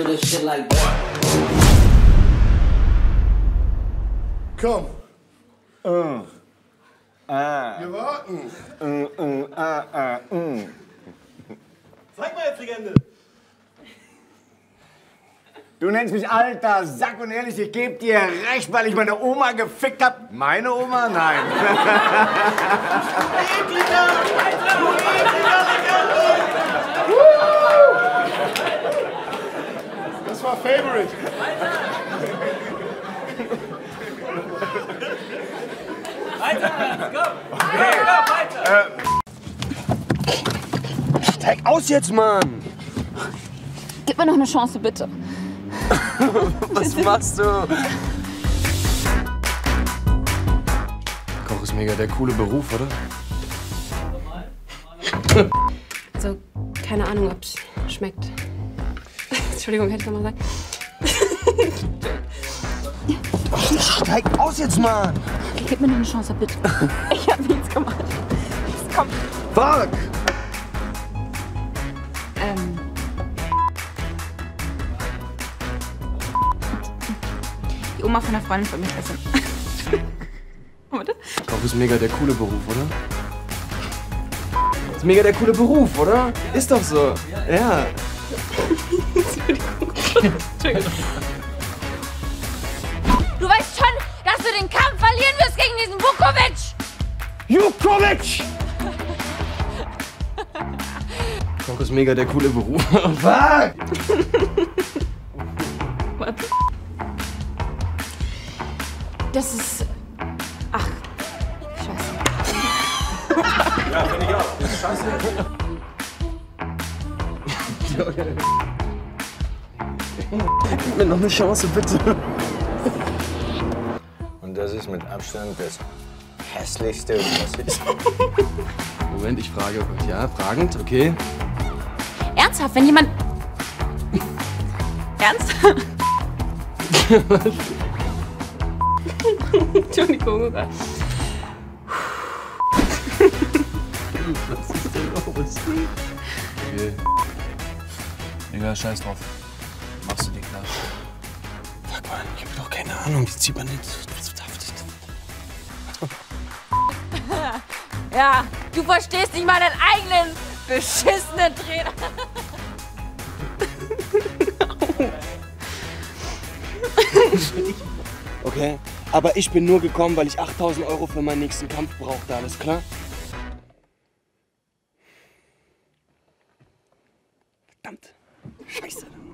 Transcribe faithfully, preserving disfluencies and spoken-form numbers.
handle this shit like that. Komm. Uh. Ah. Wir warten. Uh, uh, ah, ah, uh. Zeig mal jetzt, Legende. Du nennst mich alter Sack und ehrlich, ich geb dir recht, weil ich meine Oma gefickt hab. Meine Oma? Nein. Ekliger! Du ekliger Legende! Das war Favorite. Weiter, go! Okay. Go, weiter! Äh. Steig aus jetzt, Mann! Gib mir noch eine Chance, bitte. Was machst du? Koch ist mega der coole Beruf, oder? Also, keine Ahnung, ob es schmeckt. Entschuldigung, hätte ich noch mal gesagt. Steig aus jetzt, Mann! Gib mir noch eine Chance, bitte. Ich hab nichts gemacht. Jetzt komm. Fuck! Ähm. Die Oma von der Freundin von mir essen. Warte. Koch ist mega der coole Beruf, oder? Ist mega der coole Beruf, oder? Ist doch so. Ja. Entschuldigung. Du weißt schon, dass du den Kampf verlieren wirst gegen diesen Vukovic! Vukovic! Koch ist mega der coole Beruf. Fuck! Warte. Das ist... Ach, scheiße. Ja, finde ich auch. Das ist scheiße. Gib mir noch eine Chance, bitte. Und das ist mit Abstand das hässlichste, was ich... Moment, ich frage. Ja, fragend, okay. Ernsthaft, wenn jemand... Ernsthaft? Entschuldigung. Oh Gott. Was ist denn los? Okay. Egal, scheiß drauf. Machst du dir klar. Fuck, Mann, ich hab doch keine Ahnung. Wie zieht man den... Ja, du verstehst nicht mal deinen eigenen beschissenen Trainer. Okay, aber ich bin nur gekommen, weil ich achttausend Euro für meinen nächsten Kampf brauchte, alles klar? Verdammt. Scheiße.